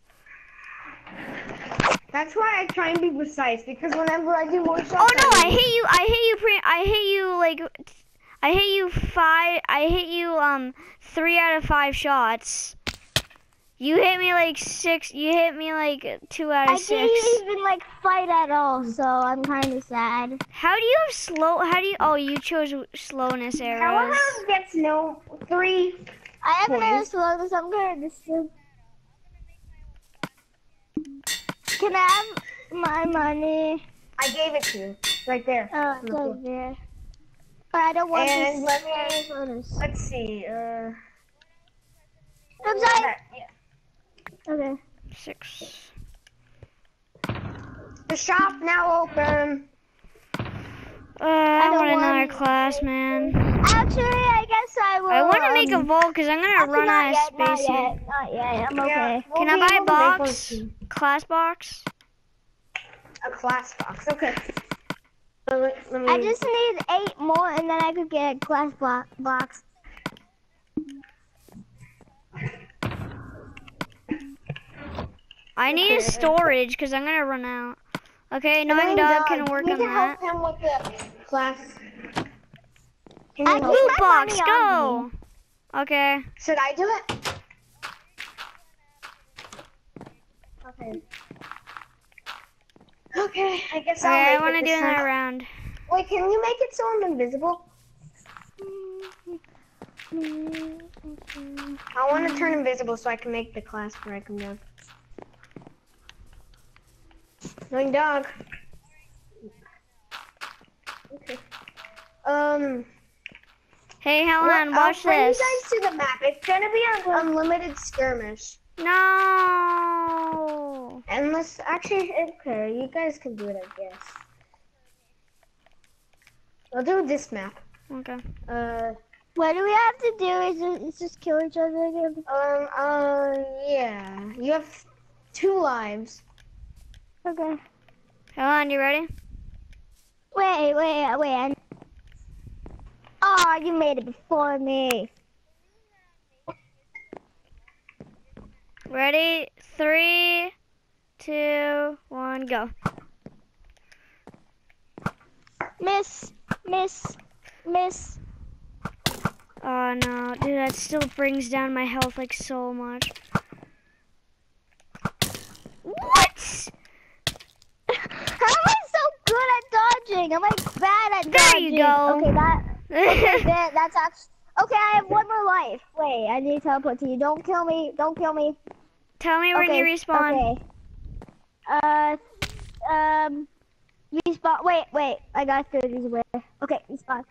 That's why I try and be precise, because whenever I do more shots. Oh no, I lose. hit you. I hit you. Pre I hit you like. I hit you five. I hit you um three out of five shots. You hit me like six. You hit me like two out I of six. didn't even like fight at all, so I'm kind of sad. How do you have slow? How do you? Oh, you chose slowness arrows. Hellhound gets no three. I haven't had a Points. slow, so I'm gonna just. Can I have my money? I gave it to you, right there. Oh, it's over there. But I don't want And this. let me- Slowness. Let's see. Uh. I'm sorry. Yeah. Okay. Six. The shop now open. Uh, I, don't want another want- class, man. Actually, I guess I will. I want to make a um, vault because I'm gonna actually, run not out of yet, not space here. yet, Not yet. I'm Yeah, okay. we'll Can I be buy a able to make one box? soon. Class box? A class box. Okay. Let me, let me, I just need eight more, and then I could get a class bo- box. I need a Okay. storage because I'm gonna run out. Okay, knowing Knowing Doug Doug, can work you on can that. help him with the class. Can I you help? keep Loot my box, money go! on me. Okay. Should I do it? Okay. Okay, I guess Okay, I'll I make want to it do this another time. round. Wait, can you make it so I'm invisible? I want to turn invisible so I can make the class where I come down. Knowing Dog. Okay. Um. Hey, Helen, what- I'll watch bring this. you guys to the map. It's gonna be an unlimited skirmish. No. Unless, actually, okay, you guys can do it, I guess. I'll do this map. Okay. Uh, What do we have to do? Is just, is just kill each other again? um, uh, yeah. You have two lives. Okay. Helen, you ready? Wait, wait, wait. I... Oh, you made it before me. Ready? Three, two, one, go. Miss, miss, miss. Oh no, dude, that still brings down my health like so much. What? How am I so good at dodging? I'm like bad at There dodging. you go. Okay, that. Okay, that, that's actually. Okay, I have one more life. Wait, I need to teleport to you. Don't kill me. Don't kill me. Tell me when Okay, you respawn. Okay. Uh, um, respawn. Wait, wait. I got through these away. Okay, respawn.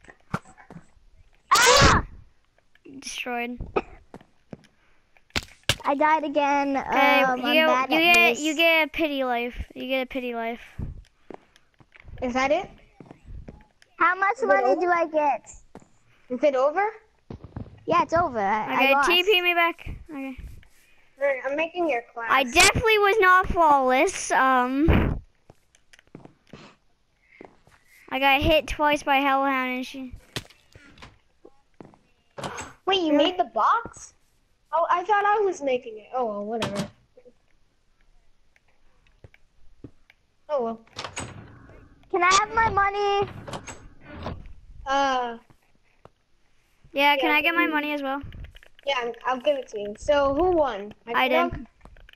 Ah! Destroyed. I died again. Okay, um, you I'm get bad you at get this. you get a pity life. You get a pity life. Is that it? How much Is it money over? do I get? Is it over? Yeah, it's over. I, Okay, I lost. T P me back. Okay. Alright, I'm making your class. I definitely was not flawless. Um, I got hit twice by Hellhound and she. Wait, you made the box? Oh, I thought I was making it. Oh well, whatever. Oh well. Can I have my money? Uh, Yeah, can Yeah, I get my mm. money as well? yeah, I'm- I'll give it to you. So who won? I did. failed?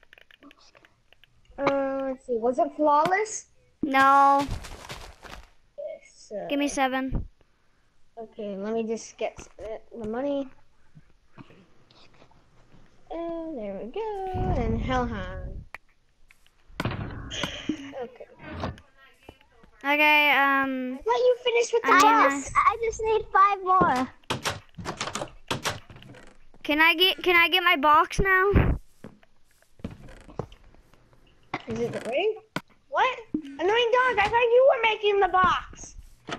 Uh, let's see. Was it flawless? No, Yes. Uh, give me seven. Okay, let me just get uh, the money. And there we go. And Hellhound. Okay. Okay, um, Let you finish with the I I need box. just, I just need five more. can I get can I get my box now? Is it the ring? What? Annoying dog, I thought you were making the box.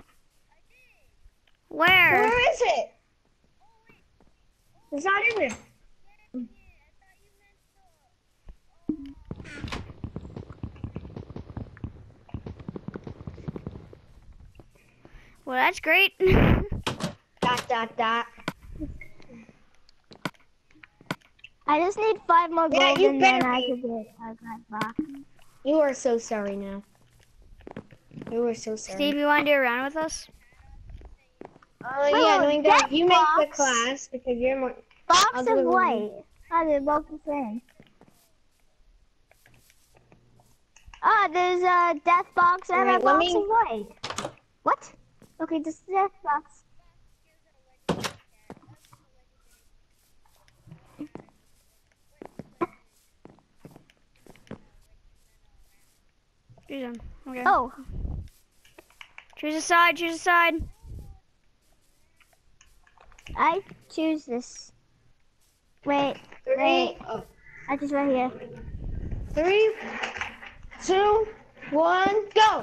Where? Where is it? It's not in there. Well, that's great. Dot, dot, dot. I just need five more Yeah, gold you and then better I be. could get a good box. You are so sorry now. You are so sorry. Steve, you want to do a round with us? Oh, Wait, yeah, wait, annoying that dog. You make the box- class because you're more. Box I'll of do it with white. Oh, they're both the same. Ah, there's a death box and Alright, a let box me- of white. What? Okay, just the death box. Choose them. Okay. Oh, Choose a side. Choose a side. I choose this. Wait, Three, wait. oh, I just right here. three, two, one, go.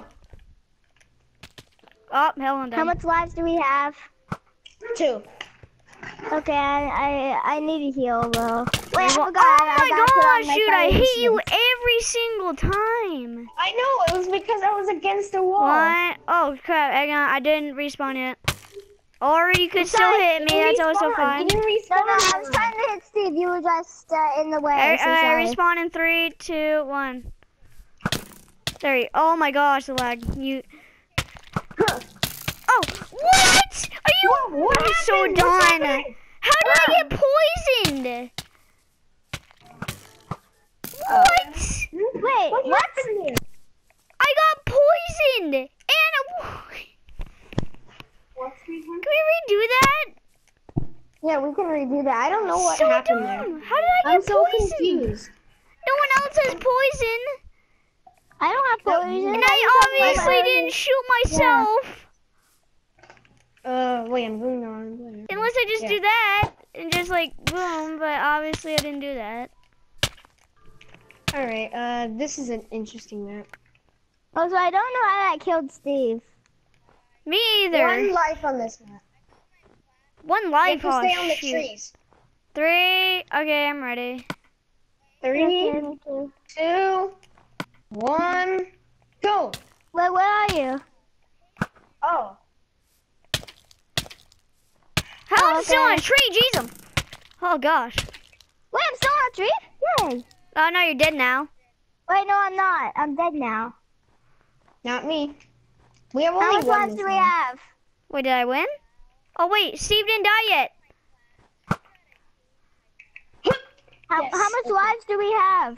Oh, hell, I'm How done. much lives do we have? Two. Okay, I I, I need to heal though. Wait, I Oh forgot. I, I my gotta put on gosh, my dude, I fire hit you suit. every single time. I know, it was because I was against the wall. What? Oh crap! I, got, I didn't respawn yet. Or you could It's still not- hit me. You That's also respawned. fine. You didn't respawn. No, no, I was trying to hit Steve. You were just uh, in the way. I, so I sorry. respawn in three, two, one. There you. Oh my gosh, the lag. You. Huh. Oh, what? Are you? Whoa, what I'm so happened? What's done. happening? How did I get poisoned? What? Wait, What, what? happened here? I got poisoned. And can we redo that? Yeah, we can redo that. I don't know what so happened dumb. there. How did I I'm get so poisoned? confused. No one else has poison, I don't have No, poison. and just I have obviously my- didn't shoot myself. Uh, wait, I'm doing the wrong way. Unless I just Yeah. do that and just like boom, but obviously I didn't do that. Alright, uh, this is an interesting map. Oh, so I don't know how I killed Steve. Me either. One life on this map. One You life. have to Oh, stay on the shoot. trees. Three. Okay, I'm ready. Three, Okay, me too. two, one, go. Wait, where are you? Oh, How Oh, am I still on a okay. tree? Jeez, um. Oh gosh. Wait, I'm still on a tree? Yay. Oh no, you're dead now. Wait, no, I'm not. I'm dead now. not me. We have How only much one. lives this do we time. have? Wait, did I win? Oh wait, Steve didn't die yet. How, Yes, how much okay. lives do we have?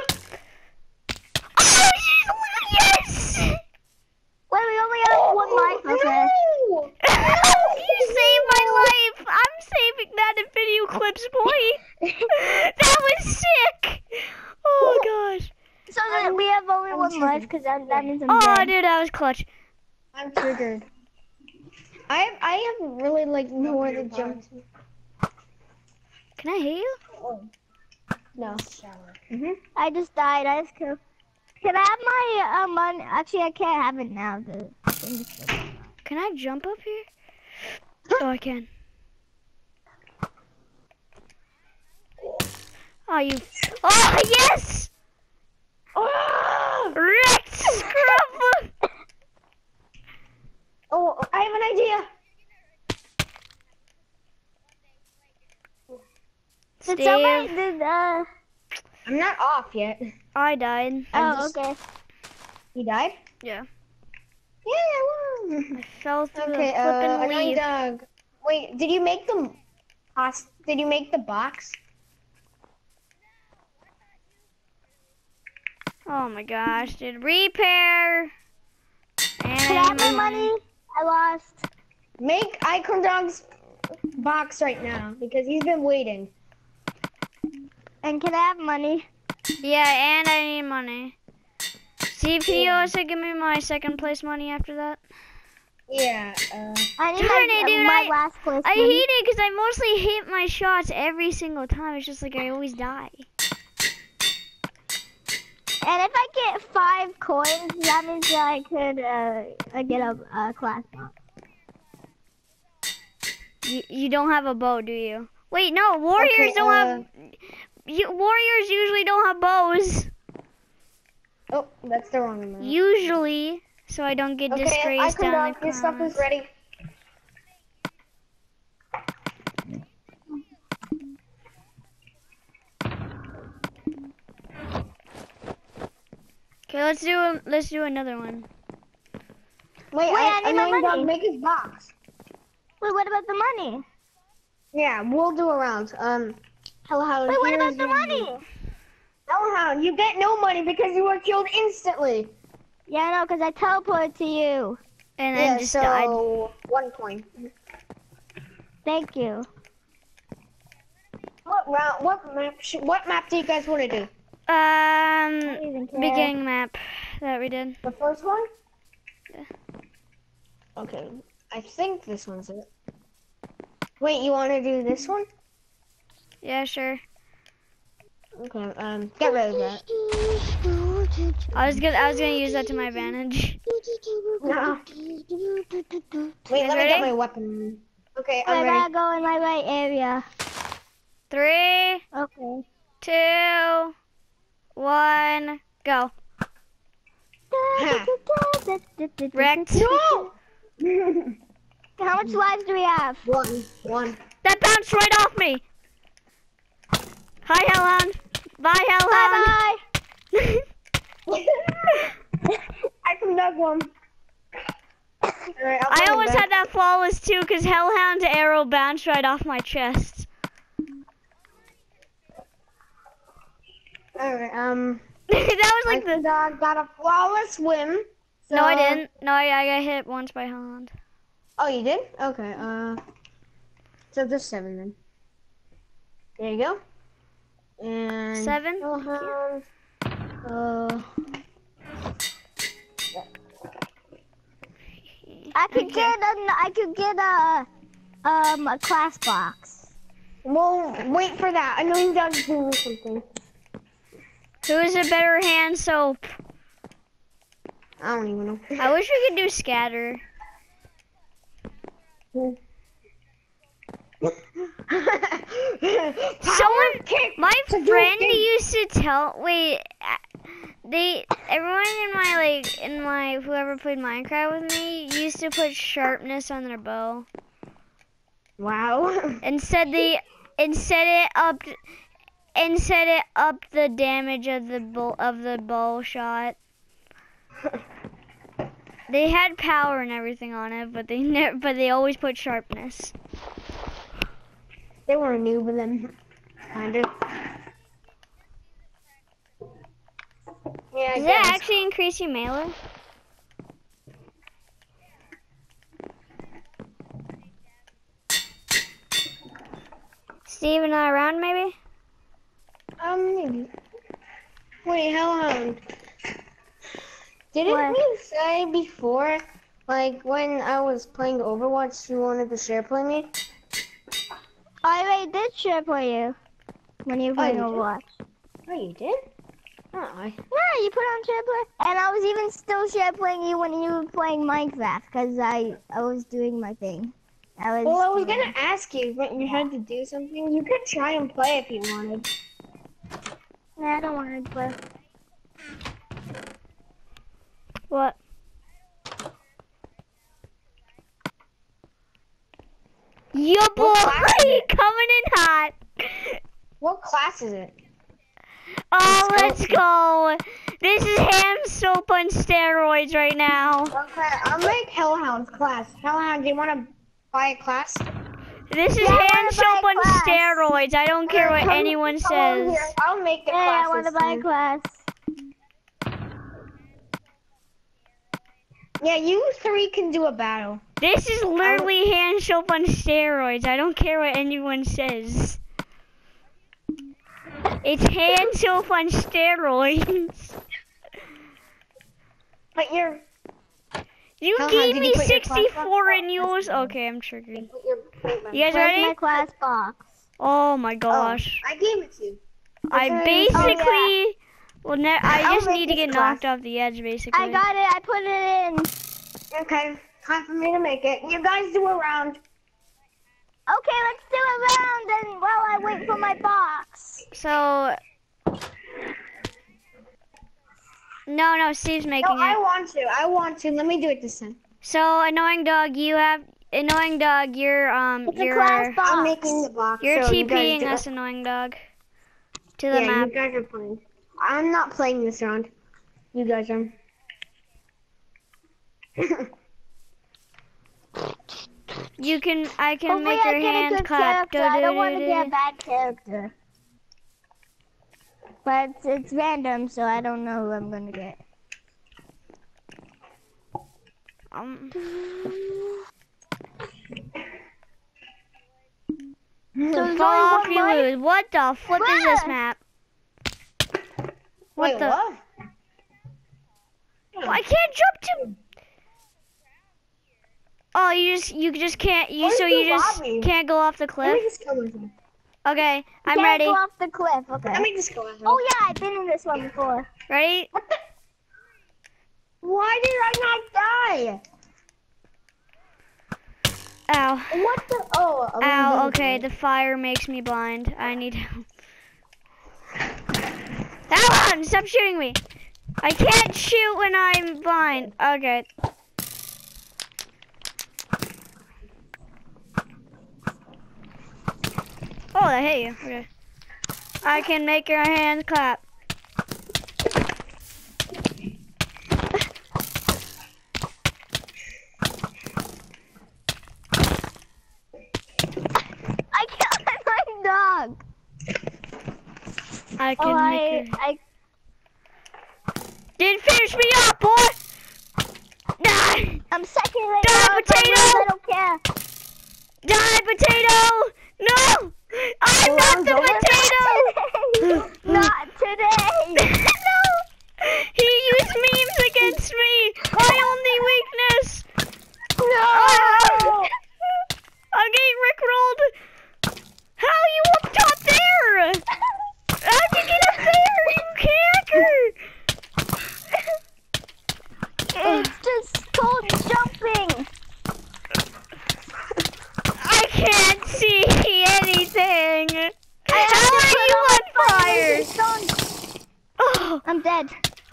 Oh yes! Wait, we only have one life. Okay. No! You saved my life. I'm saving that in video clips, boy. That was sick. Oh gosh. So that we have only I'm one joking. life. because that, that means I'm Oh, dead. dude, that was clutch. I'm triggered. I have, I have really like nowhere to jump to. Can I hit you? Oh. No. Mhm. I just died. I just killed. Can I have my uh, money? Actually, I can't have it now. The thing is- Can I jump up here? Oh, I can. Oh, you. Oh, yes! Oh! Wrecked Scrub! Oh, I have an idea. Did Steve, somebody did uh? I'm not off yet. I died. I'm Oh, just- okay. You died? Yeah. Yeah, I won. I fell through Okay, the uh, flippin' annoying leaf. dog. Wait, did you make the pos- Did you make the box? Oh my gosh, dude. Repair! And Can I I have need my money? I lost. Make Icon Dog's box right now because he's been waiting. And can I have money? Yeah, and I need money. Steve, can you also give me my second place money after that? Yeah. Uh, I need Darn my, it, uh, dude, my I- last place. I money. hate it because I mostly hit my shots every single time. It's just like I always die. And if I get five coins, that means that I could uh, uh, get a uh, class box. You, you don't have a bow, do you? Wait, no, warriors Okay, don't uh, have... You, warriors usually don't have bows. oh, that's the wrong amount. Usually, so I don't get Okay, disgraced Icon down Dog, the your stuff is comments. ready. Okay, let's do a, let's do another one. Wait, Wait, I need my Annoying money. Dog, make his box. Wait, what about the money? Yeah, we'll do a round. Um, Hellhound. Wait, what here's about the your- money? Hellhound, you get no money because you were killed instantly. Yeah, I know, because I teleported to you. And then Yeah, just so died. one point. Thank you. What round? What map? sh- What map do you guys want to do? I Um, don't even care. beginning map that we did. The first one? Yeah. Okay, I think this one's it. Wait, you want to do this one? Yeah, sure. Okay, um, get rid of that. I was gonna I was gonna use that to my advantage. No. Wait, guys let me ready? get my weapon. Okay, I'm I ready. gotta go in my right area. Three, Okay. two, one, go. Wrecked. No! How much lives do we have? one, one. That bounced right off me. Hi, Hellhound. Bye, Hellhound. Bye I can dug one. Alright, I almost had that flawless too, because Hellhound's arrow bounced right off my chest. Alright, um, That was like my the. dog got a flawless win. So... No, I didn't. No, I, I got hit once by Hellhound. Oh, you did? Okay, uh, so there's seven then. There you go. And Seven? Hellhound, uh, I could Okay. get a, I could get a, um, a class box. we'll wait for that. I know you guys doing something. Who's a better hand soap? I don't even know. I wish we could do scatter. Someone, my friend used to tell. Wait, uh, they everyone in my like in my whoever played Minecraft with me used to put sharpness on their bow Wow. and said they and set it up and set it up the damage of the bow of the bow shot. They had power and everything on it, but they never but they always put sharpness. They were a noob then. Kind of. Yeah, I Does guess. that actually increase your melee? Steve and I around maybe? Um, maybe. Wait, Hellhound. Didn't What? you say before, like when I was playing Overwatch, you wanted to share play me? I already did share for you when you were Oh, playing you did? Overwatch. Oh, you did? Oh, I. Yeah, you put on share play, and I was even still share playing you when you were playing Minecraft, cause I I was doing my thing. I was. Well, I was doing- gonna ask you, but you had to do something. You could try and play if you wanted. Nah, I don't want to play. What? Yo, boy, What class is it? coming in hot. What class is it? Oh, Let's let's go. go. This is hand soap on steroids right now. Okay, I'll make Hellhound's class. Hellhound, do you want to buy a class? This is Yeah, I hand wanna buy soap a on class. steroids. I don't care what Come- anyone come over says. here. I'll make the Hey, I classes. want to buy a then. class. Yeah, you three can do a battle. This is literally hand soap on steroids. I don't care what anyone says. It's hand soap on steroids. But you're. You How high gave did me you put your class sixty-four box? in yours. Okay, I'm triggered. Put your, You guys Where's ready? my class box? Oh my gosh. I gave it to you. I It's in- basically, Oh, well, ne I I'll just make need to this get class. knocked off the edge, basically. I got it. I put it in. Okay, time for me to make it. You guys do a round. Okay, let's do a round then while I wait for my box. So, no, no, Steve's No, making I it. want to. I want to. Let me do it this time. So, annoying dog, you have annoying dog. You're um, It's a you're class box. I'm making the box. you're so you guys TPing do us, it. annoying dog, to the Yeah, map. you guys are playing. I'm not playing this round. You guys are. You can, I can Hopefully make I your get a hands good clap. character. I don't want to get a Do-do-do-do-do. bad character. But it's, it's random, so I don't know who I'm gonna get. Um, So there's fall off, only you one life? lose. What the flip is this What? map? What Wait, the? what? Well, I can't jump to. Oh, you just, you just can't. You Where's so the you just lobby? can't go off the Let cliff. me just go with you. Okay, I'm Can't ready. go off the cliff. Okay. Let me just go with you. Oh yeah, I've been in this one before. Ready? What the? Why did I not die? Ow. What the? Oh. I'm Ow, gonna okay, do the fire makes me blind. I need help. Alan, stop shooting me. I can't shoot when I'm blind. Okay. Oh, I hit you. Okay. I can make your hands clap. I killed my dog. I can Oh, I, make your... I, Didn't finish me up, boy! Die! I'm second right Die, now. If I potato! lose, I don't care. Die, potato! No! I'm not the potato! Not today. No! He used memes against me! My only weakness! No. I'm getting rickrolled! How are you up top there? How'd you get up there, you hacker? It's just called jumping. I can't see anything! I How have to are put you on on fire? fire. Oh. I'm dead.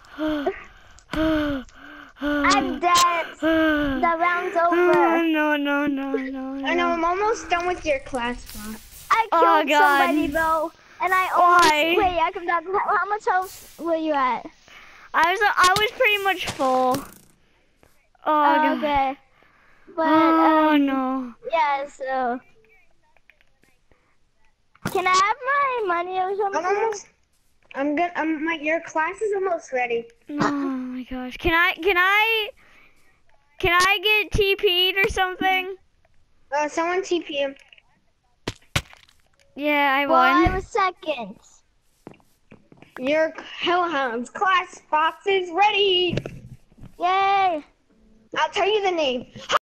I'm I'm dead. The round's over. No, no, no, no, I know. no. I'm almost done with your class spot. I Oh, killed God. somebody, bro. And I almost. Why? Wait, I come back. How much health were you at? I was, I was pretty much full. Oh, Oh, God. okay. But, Oh, um, no. yeah, so. Can I have my money or I'm something? almost. I'm good. I'm my. Your class is almost ready. Oh, my gosh. Can I, can I, can I get T P'd or something? Uh, someone T P him. Yeah, I Well, I won. was second. Your Hellhounds class box is ready. Yay! I'll tell you the name.